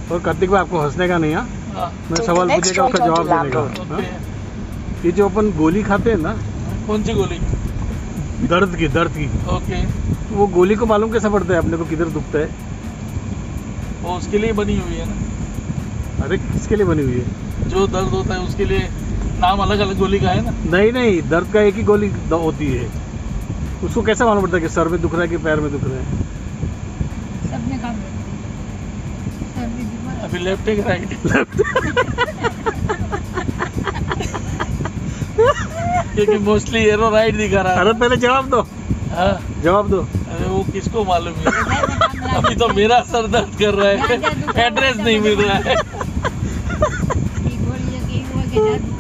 और कार्तिक भाई आपको हंसने का नहीं है, मैं सवाल पूछेगा उसका जवाब देने का। ये जो अपन गोली खाते हैं ना, कौन सी गोली? दर्द की। ओके। वो गोली को मालूम कैसा पड़ता है अपने को किधर दुखता है? वो उसके लिए बनी हुई है ना। अरे किसके लिए बनी हुई है? जो दर्द होता है उसके लिए नाम अलग अलग गोली का है ना। नहीं, दर्द का एक ही गोली होती है। उसको कैसे मालूम पड़ता है कि सर में दुख रहा है कि पैर में दुख रहा है? सबने काम अभी लेफ्ट है कि राइट? क्योंकि मोस्टली एरो राइट दिखा रहा है। अरे पहले जवाब दो। हाँ जवाब दो। अरे वो किसको मालूम है? अभी तो मेरा सर दर्द कर रहा है, एड्रेस नहीं मिल रहा है।